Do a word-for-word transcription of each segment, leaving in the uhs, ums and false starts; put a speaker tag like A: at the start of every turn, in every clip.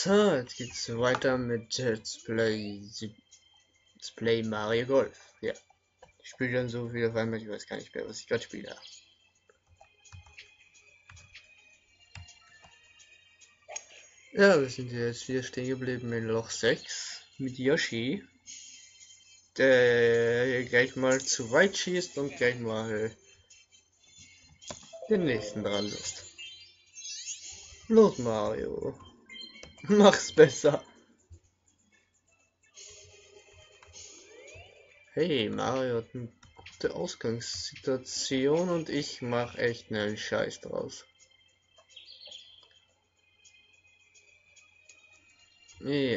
A: So, jetzt geht's weiter mit Let's Play, Let's Play Mario Golf. Ja, ich spiele dann so viel auf einmal, ich weiß gar nicht mehr, was ich gerade spiele. Ja, wir sind jetzt wieder stehen geblieben in Loch sechs mit Yoshi, der gleich mal zu weit schießt und gleich mal den nächsten dran lässt. Los Mario, mach's besser. Hey, Mario hat eine gute Ausgangssituation und ich mach echt einen Scheiß draus. Ja.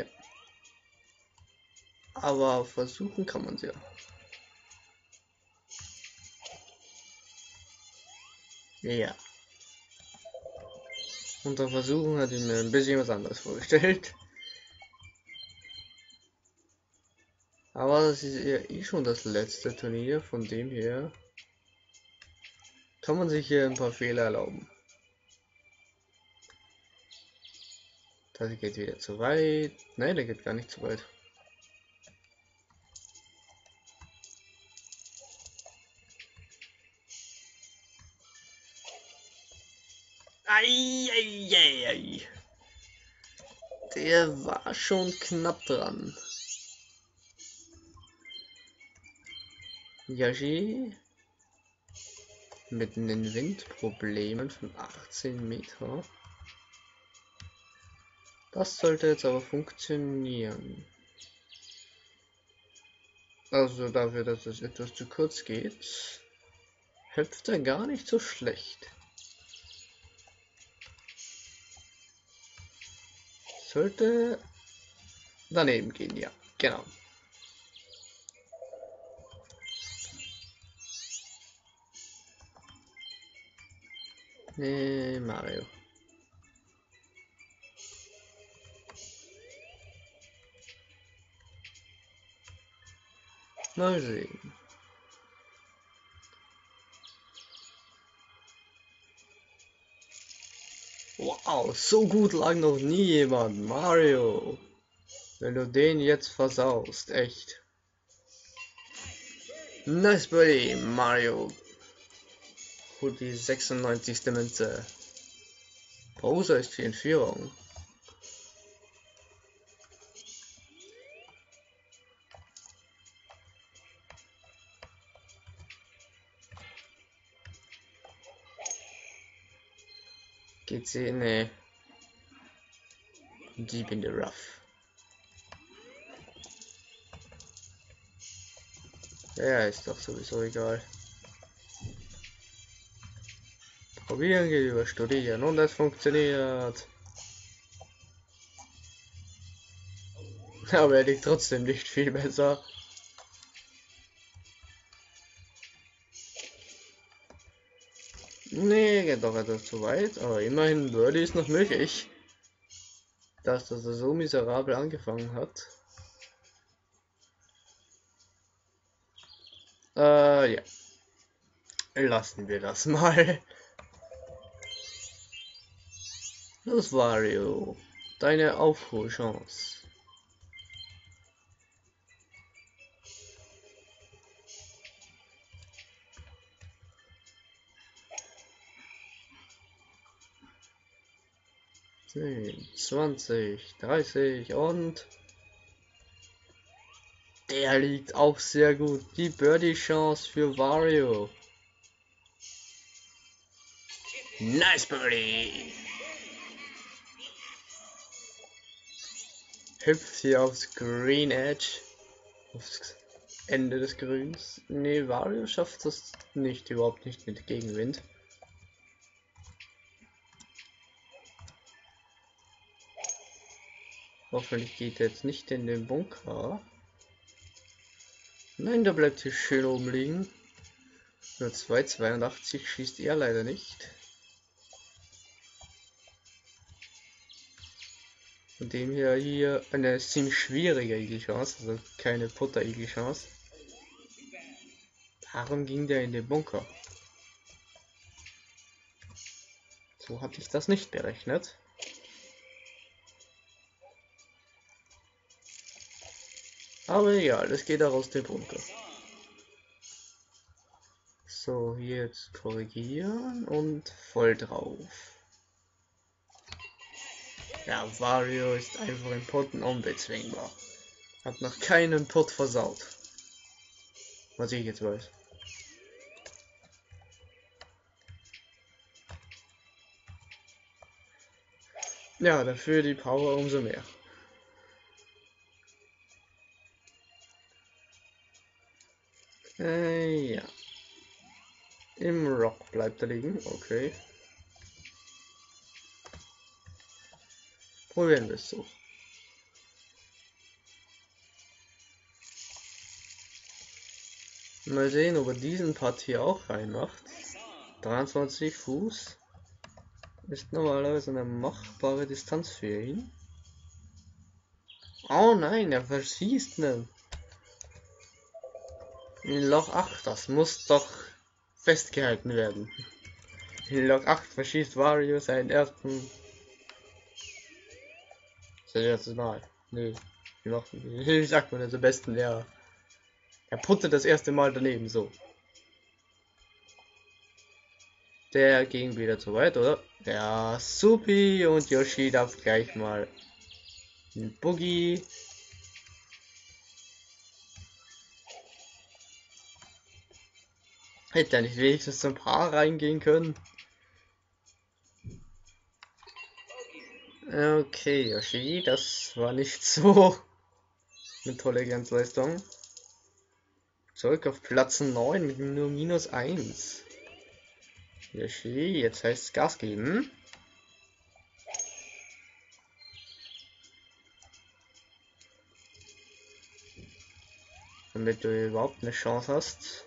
A: Aber versuchen kann man es ja. Ja. Unter Versuchen hatte ich mir ein bisschen was anderes vorgestellt. Aber das ist ja eh schon das letzte Turnier, von dem her kann man sich hier ein paar Fehler erlauben. Das geht wieder zu weit. Nein, der geht gar nicht zu weit. Ei, ei, ei, ei. Der war schon knapp dran. Yoshi mit den Windproblemen von achtzehn Meter. Das sollte jetzt aber funktionieren. Also dafür, dass es etwas zu kurz geht, hüpft er gar nicht so schlecht. Sollte daneben gehen, ja, genau. Nee, Mario. Mal sehen. Wow, so gut lag noch nie jemand. Mario. Wenn du den jetzt versaust, echt. Nice Buddy, Mario. Holt die sechsundneunzigste Münze. Bowser ist hier in Führung. Geht sie? Nee. Deep in the rough. Ja, ist doch sowieso egal. Probieren geht über Studieren und es funktioniert. Aber er liegt trotzdem nicht viel besser. Nee, geht doch etwas zu weit, aber immerhin Birdie ist noch möglich. Dass das so miserabel angefangen hat. Äh, ja. Lassen wir das mal. Los Wario, deine Aufholchance. zehn, zwanzig, dreißig und der liegt auch sehr gut. Die Birdie-Chance für Wario. Nice Birdie! Hüpft hier aufs Green Edge. Aufs Ende des Grüns. Ne, Wario schafft das nicht, überhaupt nicht mit Gegenwind. Hoffentlich geht er jetzt nicht in den Bunker. Nein, da bleibt hier schön oben liegen. Nur zwei Komma zweiundachtzig schießt er leider nicht. Von dem her hier eine ziemlich schwierige Igel-Chance, also keine Putter-Igel-Chance. Warum ging der in den Bunker? So hatte ich das nicht berechnet. Aber egal, es geht auch aus dem Bunker. So, hier jetzt korrigieren und voll drauf. Ja, Wario ist einfach im Potten unbezwingbar. Hat noch keinen Pot versaut. Was ich jetzt weiß. Ja, dafür die Power umso mehr. Äh, ja. Im Rock bleibt er liegen, okay. Probieren wir es so. Mal sehen, ob er diesen Part hier auch reinmacht. dreiundzwanzig Fuß ist normalerweise eine machbare Distanz für ihn. Oh nein, er verschießt nicht. In Loch acht, das muss doch festgehalten werden. In Loch acht verschießt Wario seinen ersten... Sein erstes Mal. Nee, wie macht man, wie sagt man das am besten? Ja. Er puttet das erste Mal daneben, so. Der ging wieder zu weit, oder? Ja, supi, und Yoshi darf gleich mal ein Boogie. Hätte er nicht wenigstens zum Paar reingehen können? Okay, Yoshi, das war nicht so eine tolle Glanzleistung. Zurück auf Platz neun mit nur minus eins. Yoshi, jetzt heißt es Gas geben. Damit du überhaupt eine Chance hast.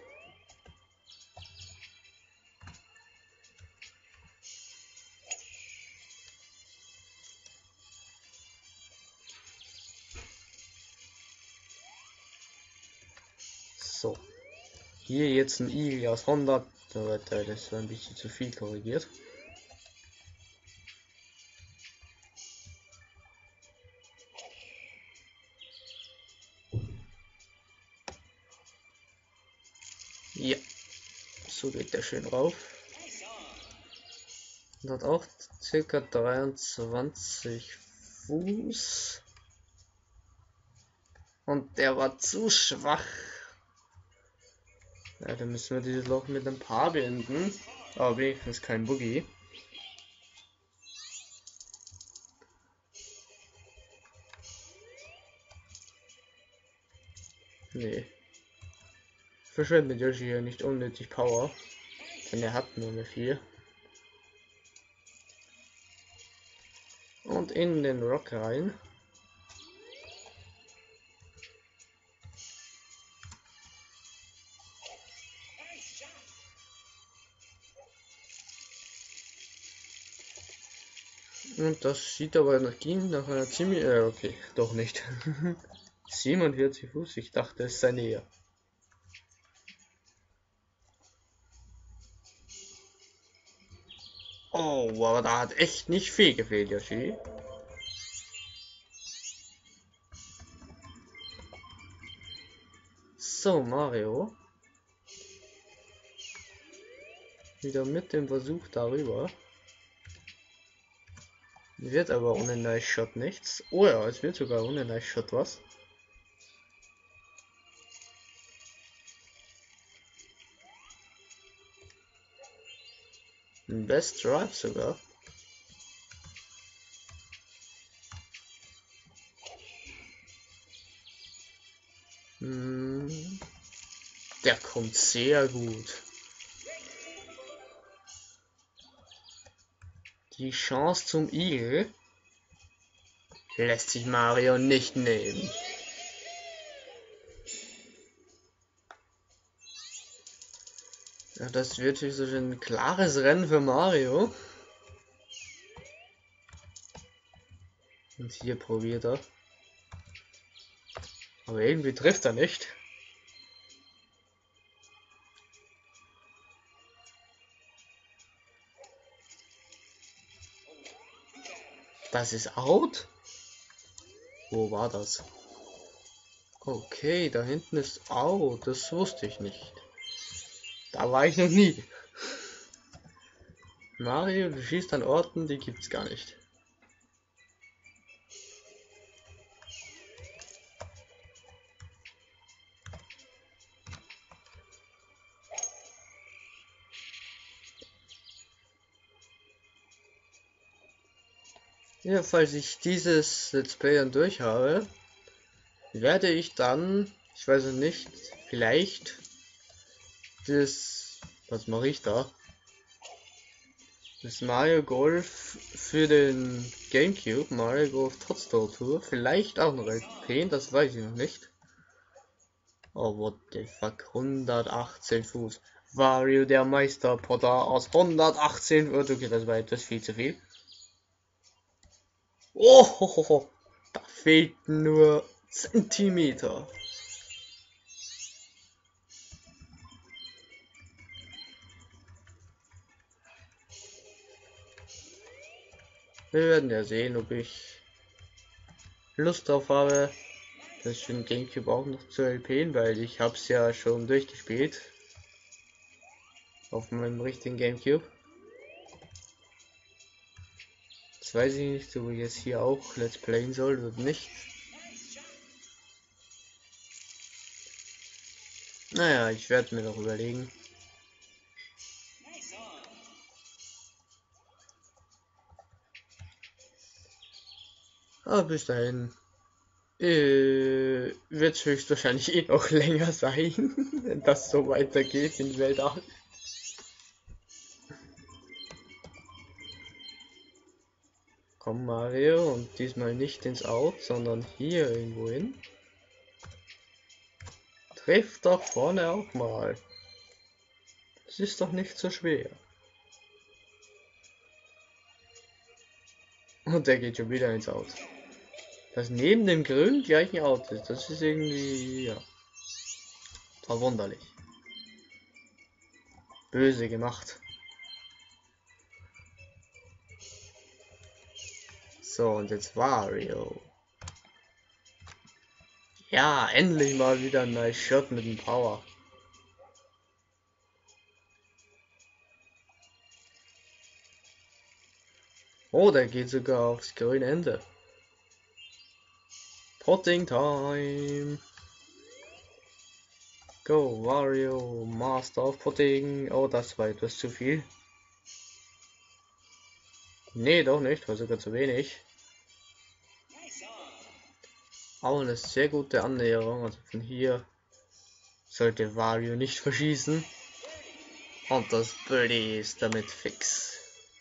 A: So. Hier jetzt ein Igel aus hundert. Das war ein bisschen zu viel korrigiert. Ja. So geht der schön rauf. Und hat auch circa dreiundzwanzig Fuß. Und der war zu schwach. Ja, dann müssen wir dieses Loch mit einem Paar beenden. Aber wenigstens kein Boogie. Nee. Verschwendet Yoshi hier nicht unnötig Power. Denn er hat nur mehr vier. Und in den Rock rein. Und das sieht aber nach ihm nach einer ziemlich... Äh, okay, doch nicht. siebenundvierzig Fuß, ich dachte es sei näher. Oh, aber da hat echt nicht viel gefehlt, Yoshi. So, Mario. Wieder mit dem Versuch darüber. Wird aber ohne Nice Shot nichts. Oh ja, es wird sogar ohne Nice Shot was. Ein Best Drive sogar. Hm, der kommt sehr gut. Die Chance zum Igel lässt sich Mario nicht nehmen. Ja, das wird wirklich so ein klares Rennen für Mario. Und hier probiert er. Aber irgendwie trifft er nicht. Das ist out? Wo war das? Okay, da hinten ist Au, das wusste ich nicht. Da war ich noch nie. Mario, du schießt an Orten, die gibt's gar nicht. Ja, falls ich dieses Let's Play dann durch habe, werde ich dann, ich weiß es nicht, vielleicht das, was mache ich da? Das Mario Golf für den GameCube, Mario Golf Toadstool Tour, vielleicht auch noch L P, das weiß ich noch nicht. Oh, what the fuck, hundertachtzehn Fuß. Wario der Meisterpotter aus hundertachtzehn Fuß. Okay, das war etwas viel zu viel. Oh, ho, ho, ho. Da fehlten nur Zentimeter. Wir werden ja sehen, ob ich Lust drauf habe, das für den GameCube auch noch zu L P'n, weil ich hab's ja schon durchgespielt. Auf meinem richtigen GameCube. Jetzt weiß ich nicht, ob ich jetzt hier auch Let's Playen soll oder nicht. Naja, ich werde mir noch überlegen. Aber bis dahin äh, wird es höchstwahrscheinlich eh noch länger sein, wenn das so weitergeht in Weltall. Komm Mario, und diesmal nicht ins Out, sondern hier irgendwo hin. Trifft doch vorne auch mal. Das ist doch nicht so schwer. Und der geht schon wieder ins Out. Das neben dem Grün gleich ein Out ist, das ist irgendwie, ja, verwunderlich. Böse gemacht. So, und jetzt Wario. Ja, endlich mal wieder ein nice Shot mit dem Power. Oh, der geht sogar aufs grüne Ende. Potting Time. Go, Wario, Master of Potting. Oh, das war etwas zu viel. Nee, doch nicht, war sogar zu wenig. Aber eine sehr gute Annäherung. Also von hier sollte Wario nicht verschießen. Und das Birdie ist damit fix.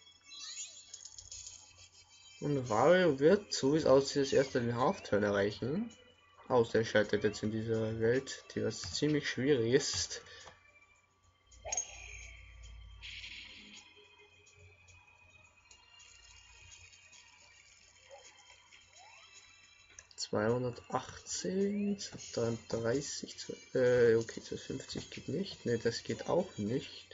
A: Und Wario wird, so wie es aussieht, das erste den Halfturn erreichen. Außer er scheitert jetzt in dieser Welt, die was ziemlich schwierig ist. zweihundertachtzehn, dreiunddreißig, äh, okay, zweihundertfünfzig geht nicht. Ne, das geht auch nicht.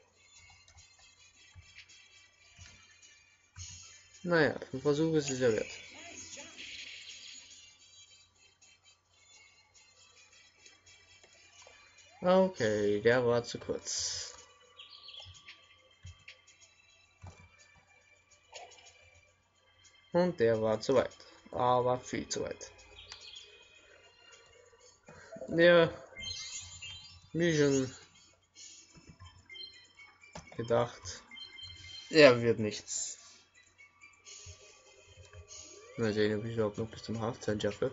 A: Naja, für den Versuch ist es ja wert. Okay, der war zu kurz. Und der war zu weit. Aber viel zu weit. Ja, wie schon gedacht, er wird nichts. Mal sehen, ob ich überhaupt noch bis zum Halftime schaffe.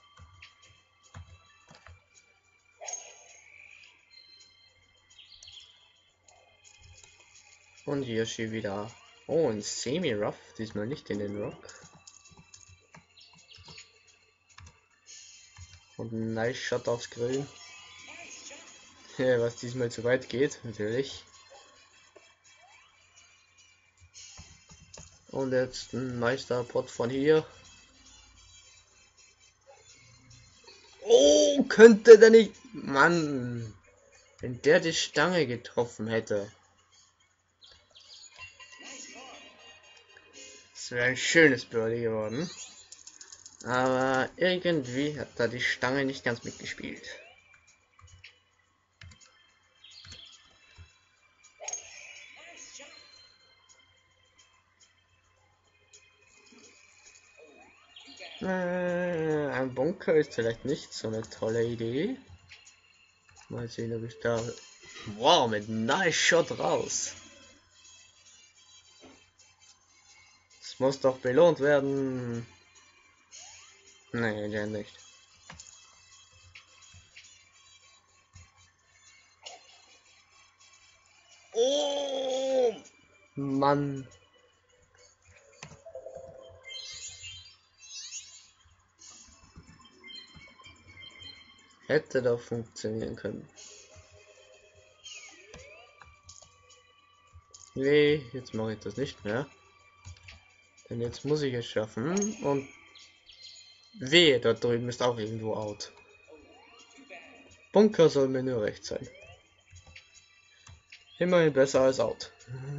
A: Und Yoshi wieder. Oh, ein Semi-Rough, diesmal nicht in den Rock. Und ein nice Shot aufs Grün. Ja, was diesmal zu weit geht, natürlich. Und jetzt ein Meisterpot von hier. Oh, könnte der nicht. Mann. Wenn der die Stange getroffen hätte. Das wäre ein schönes Birdie geworden. Aber irgendwie hat da die Stange nicht ganz mitgespielt. Äh, ein Bunker ist vielleicht nicht so eine tolle Idee. Mal sehen, ob ich da... Wow, mit Nice Shot raus. Das muss doch belohnt werden. Nee, ja nicht. Oh, Mann. Hätte doch funktionieren können. Nee, jetzt mache ich das nicht mehr. Denn jetzt muss ich es schaffen und wehe, da drüben ist auch irgendwo out. Bunker soll mir nur recht sein. Immerhin besser als out.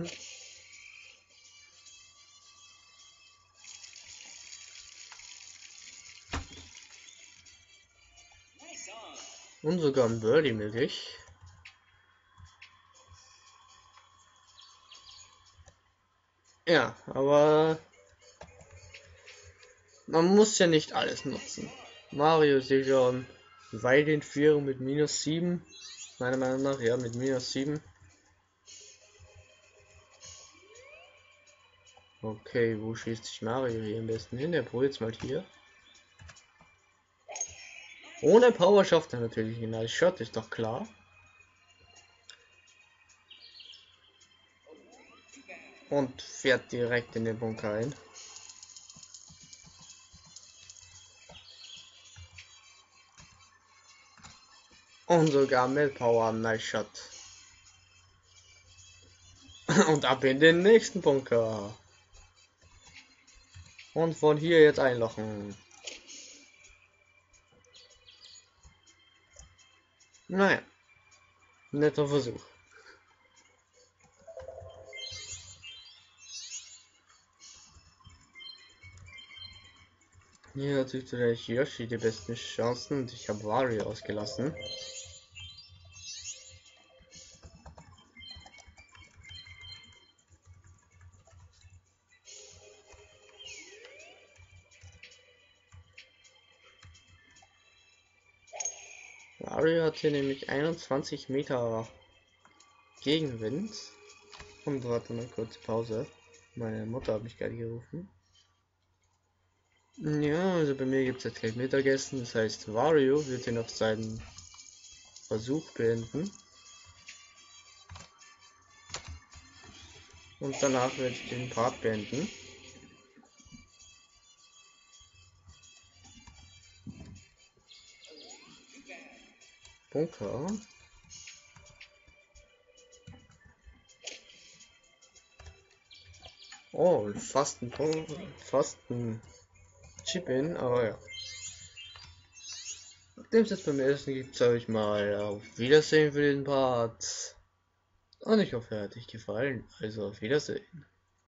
A: Und sogar ein Birdie möglich. Ja, aber man muss ja nicht alles nutzen. Mario ist schon weit in Führung mit minus sieben. Meiner Meinung nach, ja, mit minus sieben. Okay, wo schießt sich Mario hier am besten hin? Der probiert jetzt mal hier. Ohne Power schafft er natürlich ein Nice Shot, ist doch klar. Und fährt direkt in den Bunker ein. Und sogar mit Power Nice Shot. Und ab in den nächsten Bunker. Und von hier jetzt einlochen. Naja, netter Versuch. Hier hat sich natürlich Yoshi die besten Chancen und ich habe Wario ausgelassen. Wario hat hier nämlich einundzwanzig Meter Gegenwind. Und warte mal kurz Pause. Meine Mutter hat mich gerade gerufen. Ja, also bei mir gibt es jetzt gleich Mittagessen. Das heißt, Wario wird hier noch seinen Versuch beenden. Und danach werde ich den Part beenden. Bunker. Oh, fast ein Punkt, fast ein Chip-In, aber ja. Nachdem es jetzt beim ersten gibt, sage ich mal auf Wiedersehen für den Part. Und ich hoffe, er hat euch gefallen. Also auf Wiedersehen.